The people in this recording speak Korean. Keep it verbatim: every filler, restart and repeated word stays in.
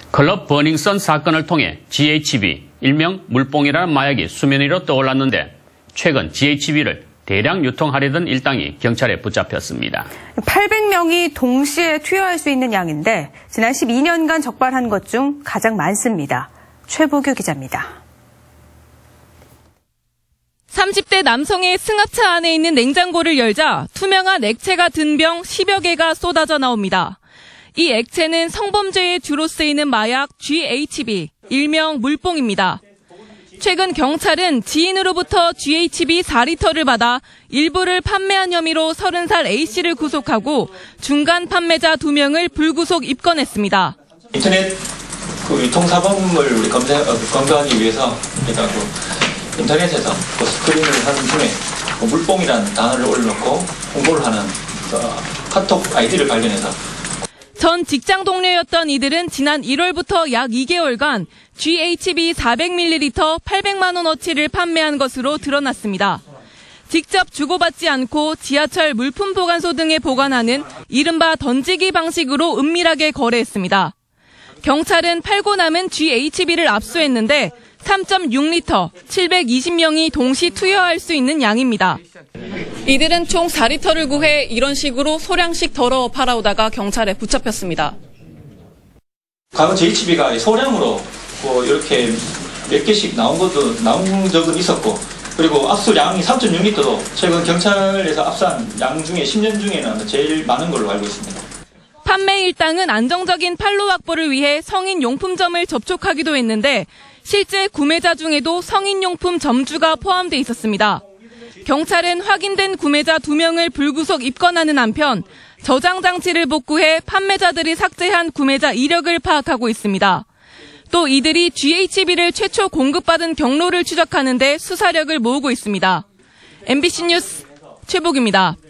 클럽 버닝썬 사건을 통해 지에이치비, 일명 물뽕이라는 마약이 수면 위로 떠올랐는데 최근 지에이치비를 대량 유통하려던 일당이 경찰에 붙잡혔습니다. 팔백 명이 동시에 투여할 수 있는 양인데 지난 십이 년간 적발한 것 중 가장 많습니다. 최보규 기자입니다. 삼십 대 남성의 승합차 안에 있는 냉장고를 열자 투명한 액체가 든 병 십여 개가 쏟아져 나옵니다. 이 액체는 성범죄에 주로 쓰이는 마약 지에이치비, 일명 물뽕입니다. 최근 경찰은 지인으로부터 지에이치비 사 리터를 받아 일부를 판매한 혐의로 서른 살 A씨를 구속하고 중간 판매자 두 명을 불구속 입건했습니다. 인터넷 그 유통사범을 우리 검사, 검거하기 위해서 그러니까 그 인터넷에서 그 스크린을 하는 중에 그 물뽕이라는 단어를 올려놓고 홍보를 하는 그 카톡 아이디를 발견해서 전 직장 동료였던 이들은 지난 일월부터 약 이 개월간 지에이치비 사백 밀리리터 팔백만 원어치를 판매한 것으로 드러났습니다. 직접 주고받지 않고 지하철 물품 보관소 등에 보관하는 이른바 던지기 방식으로 은밀하게 거래했습니다. 경찰은 팔고 남은 지에이치비를 압수했는데 삼 점 육 리터, 칠백이십 명이 동시 투여할 수 있는 양입니다. 이들은 총 사 리터를 구해 이런 식으로 소량씩 덜어 팔아오다가 경찰에 붙잡혔습니다. 과거 지에이치비가 소량으로 뭐 이렇게 몇 개씩 나온 것도 나온 적은 있었고, 그리고 압수량이 삼 점 육 리터도 최근 경찰에서 압수한 양 중에 십 년 중에는 제일 많은 걸로 알고 있습니다. 판매 일당은 안정적인 판로 확보를 위해 성인용품점을 접촉하기도 했는데 실제 구매자 중에도 성인용품 점주가 포함돼 있었습니다. 경찰은 확인된 구매자 두 명을 불구속 입건하는 한편 저장 장치를 복구해 판매자들이 삭제한 구매자 이력을 파악하고 있습니다. 또 이들이 지에이치비를 최초 공급받은 경로를 추적하는 데 수사력을 모으고 있습니다. 엠비씨 뉴스 최복입니다.